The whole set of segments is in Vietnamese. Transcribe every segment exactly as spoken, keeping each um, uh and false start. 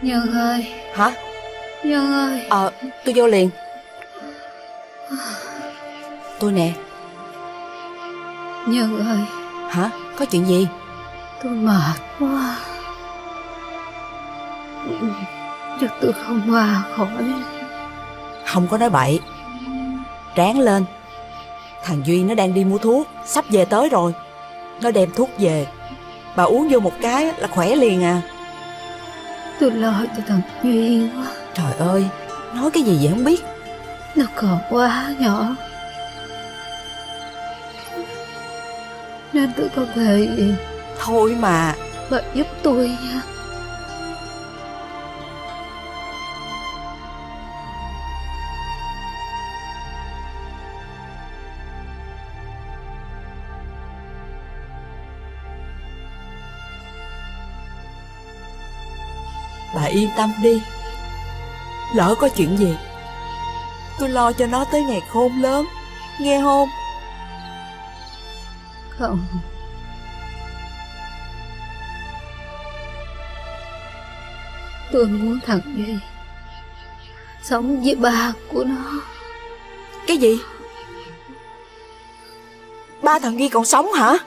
Nhân ơi. Hả? Nhân ơi. Ờ, tôi vô liền. Tôi nè. Nhân ơi. Hả? Có chuyện gì? Tôi mệt quá. Chắc tôi không qua khỏi. Không có nói bậy. Ráng lên. Thằng Duy nó đang đi mua thuốc, sắp về tới rồi. Nó đem thuốc về, bà uống vô một cái là khỏe liền à. Tôi lo cho thằng Duy quá. Trời ơi, nói cái gì vậy không biết. Nó còn quá nhỏ, nên tôi không thể gì. Thôi mà. Bà giúp tôi nha. Bà yên tâm đi. Lỡ có chuyện gì, tôi lo cho nó tới ngày khôn lớn. Nghe không? Không. Tôi muốn thằng Duy sống với ba của nó. Cái gì? Ba thằng Duy còn sống hả?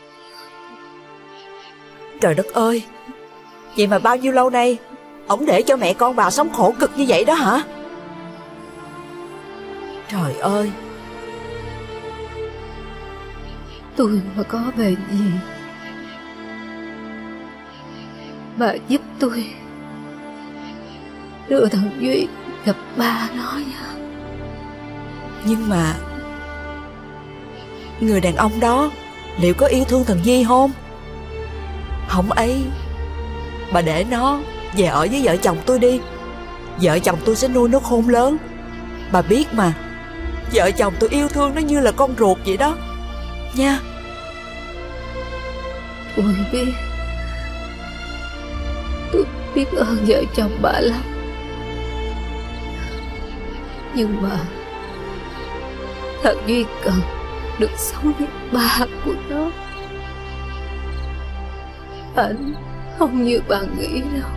Trời đất ơi. Vậy mà bao nhiêu lâu nay ổng để cho mẹ con bà sống khổ cực như vậy đó hả? Trời ơi. Tôi mà có bề gì, bà giúp tôi đưa thằng Duy gặp ba nó nha. Nhưng mà người đàn ông đó liệu có yêu thương thằng Duy không? Không ấy, bà để nó về ở với vợ chồng tôi đi. Vợ chồng tôi sẽ nuôi nó khôn lớn. Bà biết mà, vợ chồng tôi yêu thương nó như là con ruột vậy đó nha. Tôi biết. Tôi biết ơn vợ chồng bà lắm. Nhưng mà thằng Duy cần được sống với ba của nó. Anh không như bà nghĩ đâu.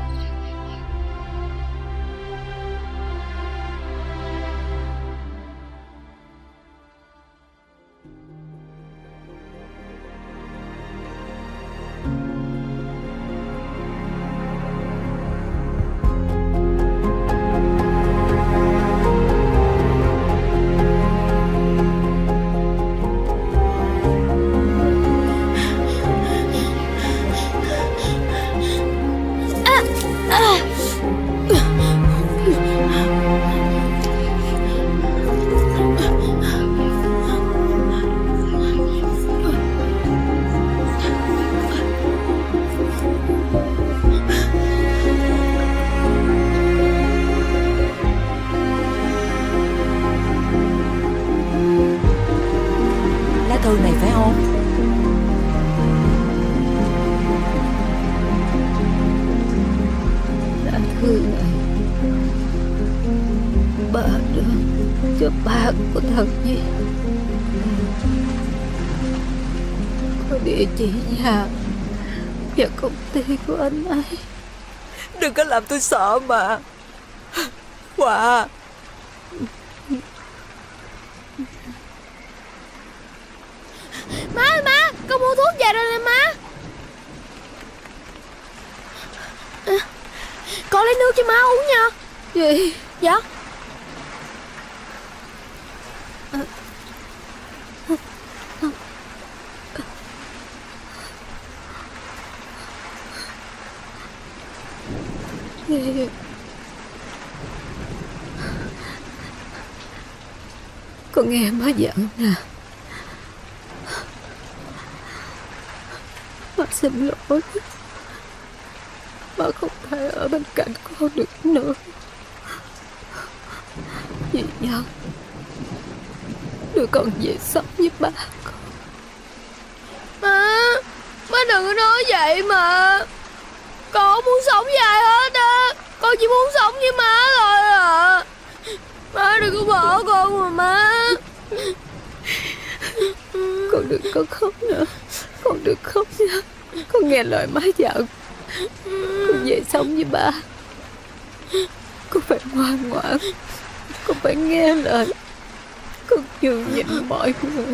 Thư này phải không? Lá thư này bà đưa cho ba của thằng Duy. Có địa chỉ nhà và công ty của anh ấy. Đừng có làm tôi sợ mà. Hòa. Má ơi má, con mua thuốc về rồi nè má. À, con lấy nước cho má uống nha. Gì? Dạ. À, gì? Con nghe má dặn nè. Má xin lỗi. Má không thể ở bên cạnh con được nữa. Vì Nhân, đứa con về sống với ba con. Má, má đừng có nói vậy mà. Con không muốn sống với ai hết á. Con chỉ muốn sống với má thôi à. Má đừng có bỏ con mà má. Con đừng có khóc nữa. Con đừng khóc nha. Con nghe lời má dặn. Con về sống với ba. Con phải ngoan ngoãn, con phải nghe lời, con nhường nhịn mọi người.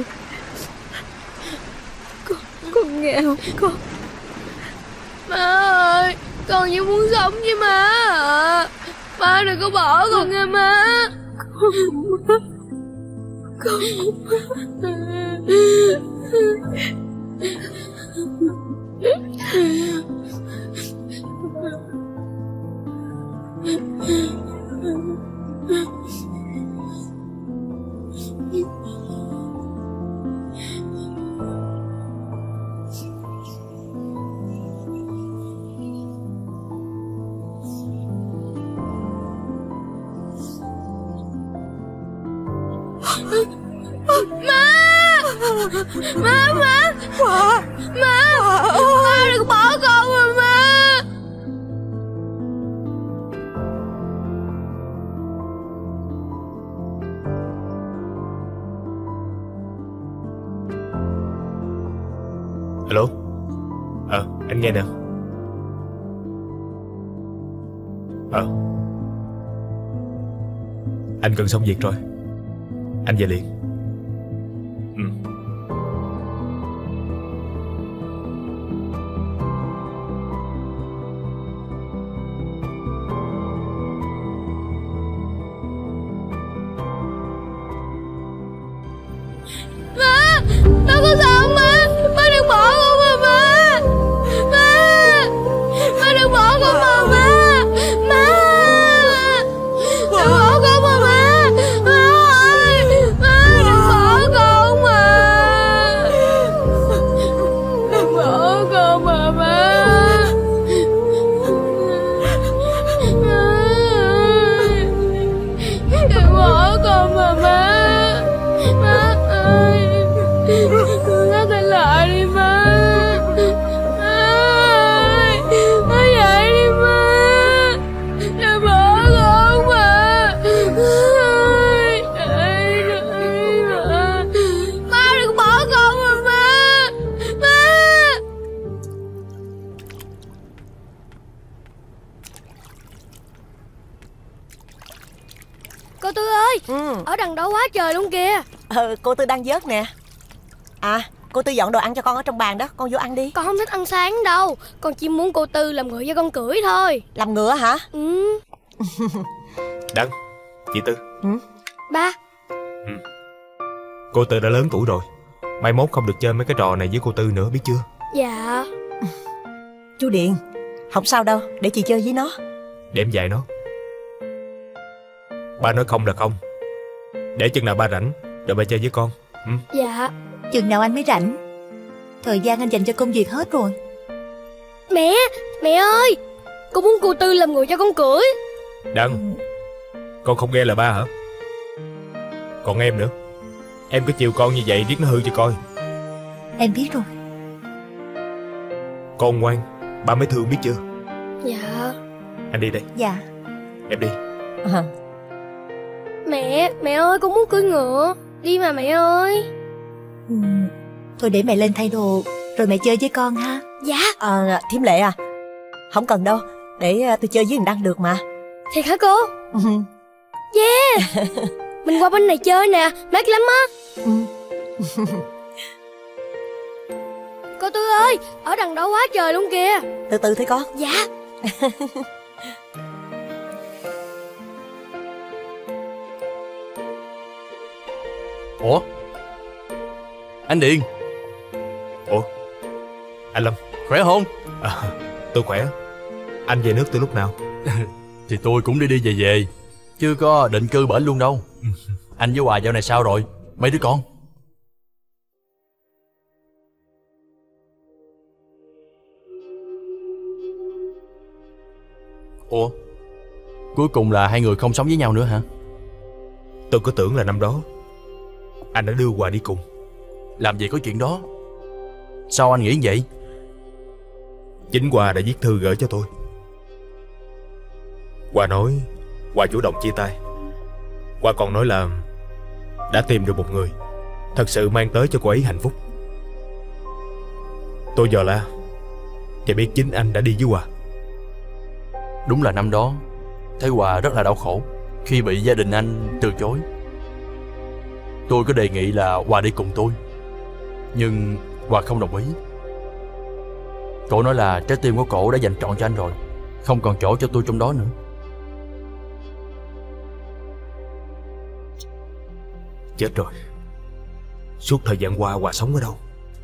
Con, con nghe không con? Má ơi, con chỉ muốn sống với má à. Má đừng có bỏ con nghe má. Con, con. Má, má, Hòa, má, Hòa má đừng bỏ con mà má. Alo. Ờ, anh nghe nè. Ờ, anh cần xong việc rồi, anh về liền. Ừ. Má, má có sao không má? Má đừng bỏ con mà má. Má, má đừng bỏ con mà má. Má, đừng bỏ con mà má. Má ơi, má đừng bỏ con mà. Đừng bỏ con mà má. Má ơi, đừng bỏ con mà má. Má ơi, má tỉnh lại đi má. Má ơi, má dậy đi má. Đừng bỏ con mà. Má ơi, dậy đi má. Má đừng bỏ con mà má. Má. Cô Tư ơi, Ừ. ở đằng đó quá trời luôn kìa. Ờ, cô Tư đang vớt nè. À, cô Tư dọn đồ ăn cho con ở trong bàn đó, con vô ăn đi. Con không thích ăn sáng đâu. Con chỉ muốn cô Tư làm ngựa cho con cưỡi thôi. Làm ngựa hả? Ừ. Đăng, chị Tư. Ừ. Ba. Cô Tư đã lớn tuổi rồi, mai mốt không được chơi mấy cái trò này với cô Tư nữa, biết chưa? Dạ. Chú Điền, không sao đâu, để chị chơi với nó. Để em dạy nó. Ba nói không là không. Để chừng nào ba rảnh rồi ba chơi với con. Ừ. Dạ. Chừng nào anh mới rảnh? Thời gian anh dành cho công việc hết rồi. Mẹ, mẹ ơi, con muốn cô Tư làm ngựa cho con cưỡi. Đăng, con không nghe lời ba hả? Còn em nữa, em cứ chiều con như vậy riết nó hư cho coi. Em biết rồi. Con ngoan, ba mới thương biết chưa? Dạ. Anh đi đây. Dạ. Em đi. À. Mẹ, mẹ ơi, con muốn cưỡi ngựa. Đi mà mẹ ơi. Ừ. Thôi để mẹ lên thay đồ rồi mẹ chơi với con ha. Dạ. À, Thím Lệ à, không cần đâu, để à, tôi chơi với thằng Đăng được mà. Thiệt hả cô? Ừ. Yeah. Mình qua bên này chơi nè, mát lắm á. Ừ. Cô Tư ơi, ở đằng đó quá trời luôn kìa. Từ từ thôi con. Dạ. Ủa? Anh Điền. Ủa? Anh Lâm. Khỏe không? À, tôi khỏe. Anh về nước từ lúc nào? Thì tôi cũng đi đi về về, chưa có định cư bển luôn đâu. Anh với Hòa dạo này sao rồi? Mấy đứa con? Ủa? Cuối cùng là hai người không sống với nhau nữa hả? Tôi cứ tưởng là năm đó anh đã đưa Hòa đi cùng. Làm gì có chuyện đó. Sao anh nghĩ vậy? Chính Hòa đã viết thư gửi cho tôi. Hòa nói Hòa chủ động chia tay. Hòa còn nói là đã tìm được một người thật sự mang tới cho cô ấy hạnh phúc. Tôi dò la thì biết chính anh đã đi với Hòa. Đúng là năm đó thấy Hòa rất là đau khổ khi bị gia đình anh từ chối. Tôi có đề nghị là Hòa đi cùng tôi, nhưng Hòa không đồng ý. Cổ nói là trái tim của cổ đã dành trọn cho anh rồi, không còn chỗ cho tôi trong đó nữa. Chết rồi. Suốt thời gian qua Hòa sống ở đâu?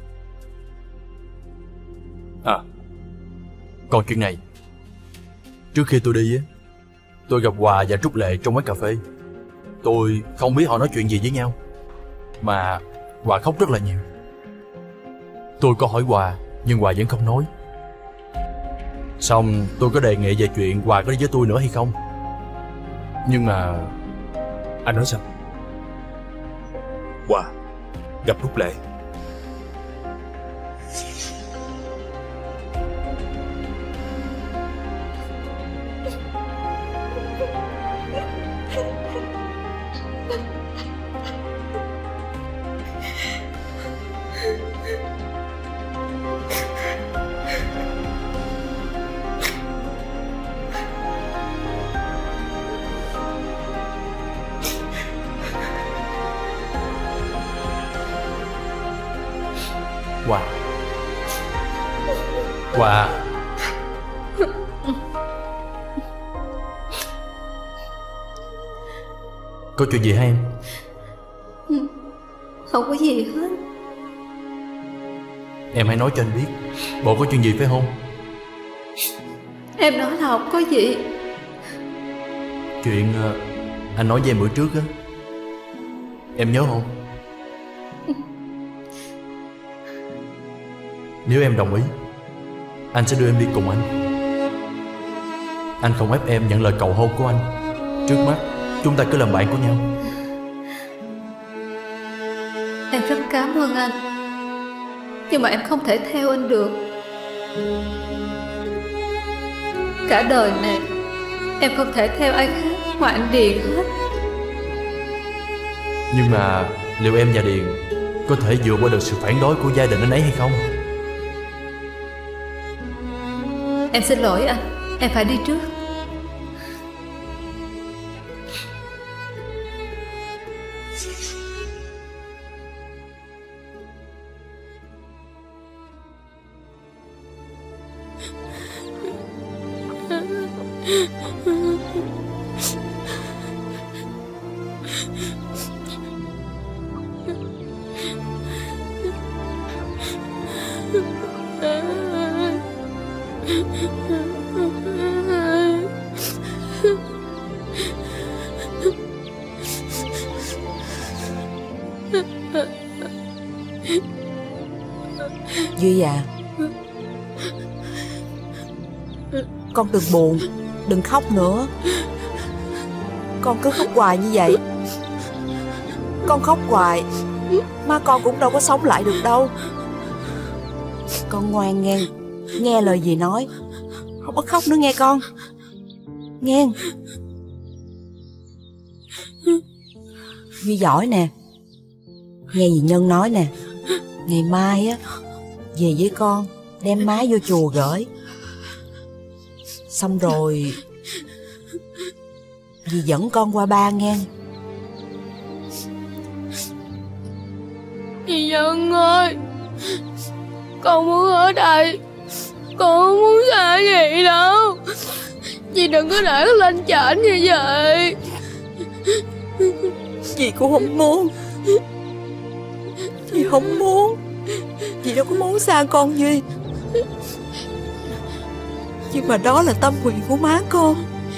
À, còn chuyện này. Trước khi tôi đi á, tôi gặp Hòa và Trúc Lệ trong quán cà phê. Tôi không biết họ nói chuyện gì với nhau, mà Hòa khóc rất là nhiều. Tôi có hỏi Hòa, nhưng Hòa vẫn không nói. Xong tôi có đề nghị về chuyện Hòa có đi với tôi nữa hay không, nhưng mà... Anh nói sao? Hòa gặp Trúc Lệ. Hòa Hòa có chuyện gì hả em? Không có gì hết. Em hãy nói cho anh biết, bộ có chuyện gì phải không? Em nói là không có gì. Chuyện uh, anh nói với em bữa trước á, em nhớ không? Nếu em đồng ý, anh sẽ đưa em đi cùng anh. Anh không ép em nhận lời cầu hôn của anh. Trước mắt chúng ta cứ làm bạn của nhau. Em rất cảm ơn anh, nhưng mà em không thể theo anh được. Cả đời này em không thể theo ai khác ngoài anh Điền hết. Nhưng mà liệu em và Điền có thể vượt qua được sự phản đối của gia đình anh ấy hay không? Em xin lỗi anh, em phải đi trước. Duy à, con đừng buồn, đừng khóc nữa. Con cứ khóc hoài như vậy, con khóc hoài má con cũng đâu có sống lại được đâu. Con ngoan nghe, nghe lời dì nói, không có khóc nữa nghe con. Nghe Duy giỏi nè. Nghe dì Nhân nói nè, ngày mai á về với con, đem má vô chùa gửi. Xong rồi dì dẫn con qua ba nghe. Dì Nhân ơi, con muốn ở đây, con không muốn xa gì đâu. Dì đừng có để con lên trển như vậy. Dì cũng không muốn. Dì không muốn. Dì đâu có muốn xa con Duy. Nhưng mà đó là tâm nguyện của má con,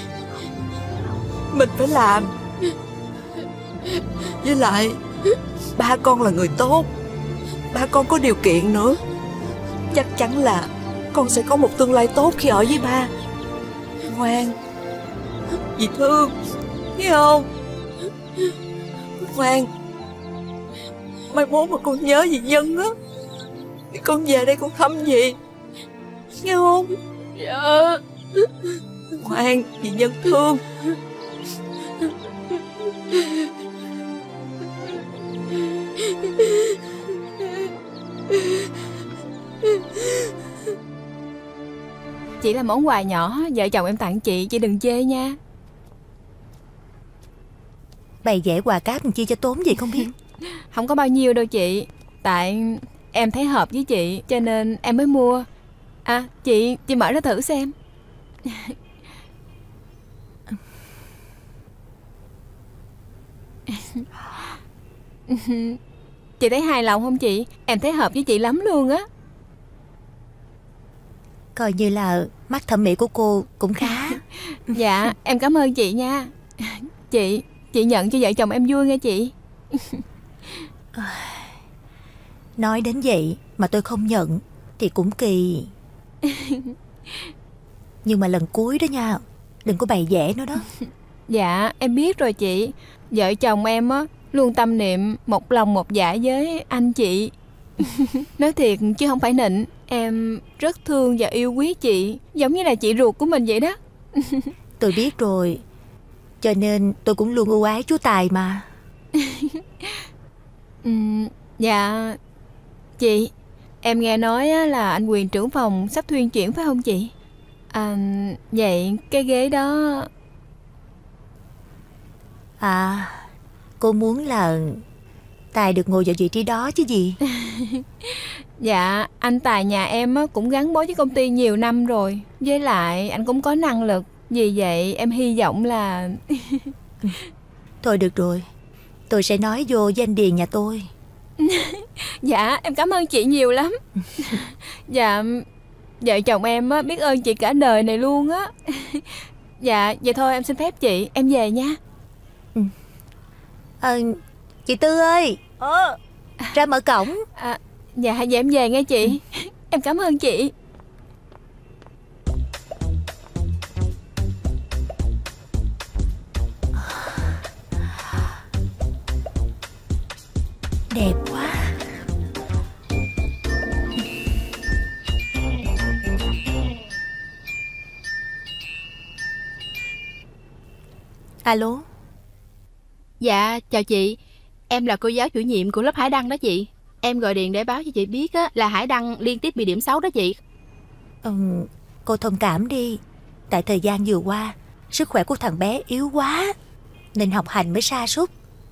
mình phải làm. Với lại ba con là người tốt, ba con có điều kiện nữa. Chắc chắn là con sẽ có một tương lai tốt khi ở với ba. Ngoan, dì thương, thấy không? Ngoan, mai mốt mà con nhớ dì Nhân á thì con về đây con thăm dì, nghe không? Dạ. Ngoan, dì Nhân thương. Chỉ là món quà nhỏ vợ chồng em tặng chị, chị đừng chê nha. Bày vẽ quà cáp mình chia cho tốn gì không biết. Không có bao nhiêu đâu chị. Tại em thấy hợp với chị cho nên em mới mua. À chị, chị mở ra thử xem. Chị thấy hài lòng không chị? Em thấy hợp với chị lắm luôn á. Coi như là mắt thẩm mỹ của cô cũng khá. Dạ em cảm ơn chị nha. Chị, chị nhận cho vợ chồng em vui nghe chị. Nói đến vậy mà tôi không nhận thì cũng kỳ. Nhưng mà lần cuối đó nha, đừng có bày vẽ nữa đó. Dạ em biết rồi chị. Vợ chồng em á luôn tâm niệm một lòng một dạ với anh chị. Nói thiệt chứ không phải nịnh. Em rất thương và yêu quý chị, giống như là chị ruột của mình vậy đó. Tôi biết rồi, cho nên tôi cũng luôn ưu ái chú Tài mà. ừ, Dạ chị, em nghe nói là anh Quyền trưởng phòng sắp thuyên chuyển phải không chị? À, vậy cái ghế đó... À, cô muốn là Tài được ngồi vào vị trí đó chứ gì. Dạ, anh Tài nhà em cũng gắn bó với công ty nhiều năm rồi. Với lại anh cũng có năng lực. Vì vậy em hy vọng là... Thôi được rồi, tôi sẽ nói vô danh điền nhà tôi. Dạ, em cảm ơn chị nhiều lắm. Dạ, vợ chồng em biết ơn chị cả đời này luôn á. Dạ, vậy thôi em xin phép chị, em về nha. Ừ. À, chị Tư ơi, ờ. ra mở cổng. À, dạ, vậy em về nghe chị. Ừ. Em cảm ơn chị. Đẹp quá. Alo. Dạ chào chị. Em là cô giáo chủ nhiệm của lớp Hải Đăng đó chị. Em gọi điện để báo cho chị biết á, là Hải Đăng liên tiếp bị điểm xấu đó chị. ừ, Cô thông cảm đi. Tại thời gian vừa qua sức khỏe của thằng bé yếu quá nên học hành mới sa sút.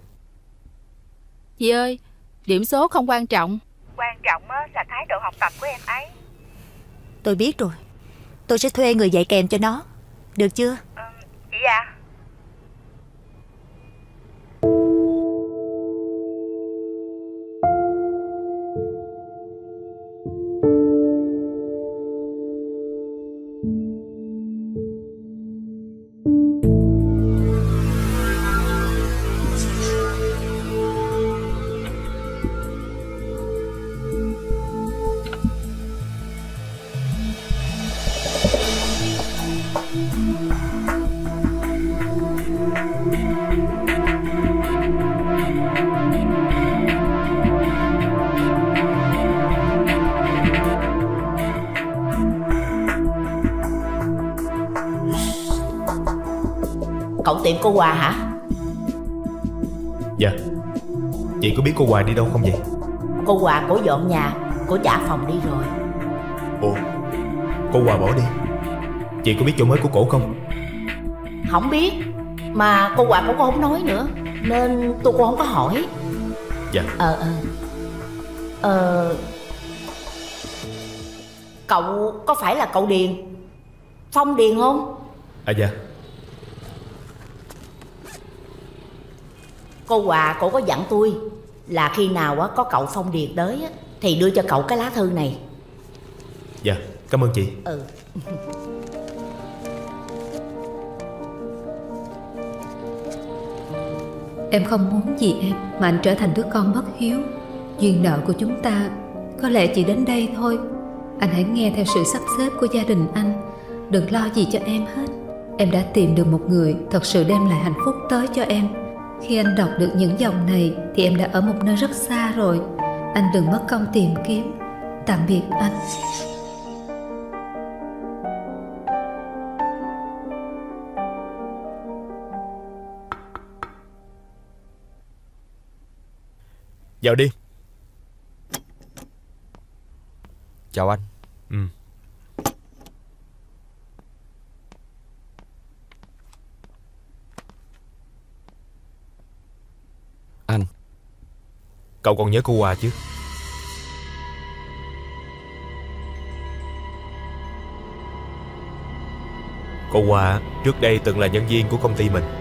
Chị ơi, điểm số không quan trọng. Quan trọng là thái độ học tập của em ấy. Tôi biết rồi. Tôi sẽ thuê người dạy kèm cho nó. Được chưa? Ừ, chị à. Cậu tiệm cô Hòa hả? Dạ. Chị có biết cô Hòa đi đâu không vậy? Cô Hòa cổ dọn nhà, cổ trả phòng đi rồi. Ồ, cô Hòa bỏ đi. Chị có biết chỗ mới của cổ không? Không biết. Mà cô Hòa cổ không nói nữa nên tôi cũng không có hỏi. Dạ. Ờ ờ Ờ Cậu có phải là cậu Điền, Phong Điền không? À dạ. Cô Hòa cổ có dặn tôi là khi nào có cậu Phong Điền tới thì đưa cho cậu cái lá thư này. Dạ, cảm ơn chị. Ừ. Em không muốn gì em mà anh trở thành đứa con bất hiếu. Duyên nợ của chúng ta có lẽ chỉ đến đây thôi. Anh hãy nghe theo sự sắp xếp của gia đình anh. Đừng lo gì cho em hết. Em đã tìm được một người thật sự đem lại hạnh phúc tới cho em. Khi anh đọc được những dòng này thì em đã ở một nơi rất xa rồi. Anh đừng mất công tìm kiếm. Tạm biệt anh. Vào đi. Chào anh. Ừ. Cậu còn nhớ cô Hòa chứ? Cô Hòa trước đây từng là nhân viên của công ty mình.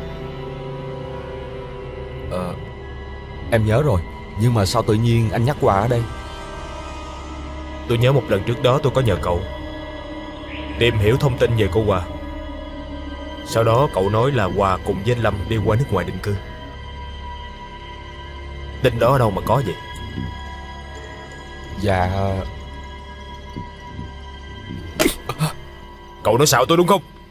Ờ, em nhớ rồi. Nhưng mà sao tự nhiên anh nhắc Hòa ở đây? Tôi nhớ một lần trước đó tôi có nhờ cậu tìm hiểu thông tin về cô Hòa. Sau đó cậu nói là Hòa cùng với anh Lâm đi qua nước ngoài định cư. Tin đó ở đâu mà có vậy? Dạ... Cậu nói xạo tôi đúng không?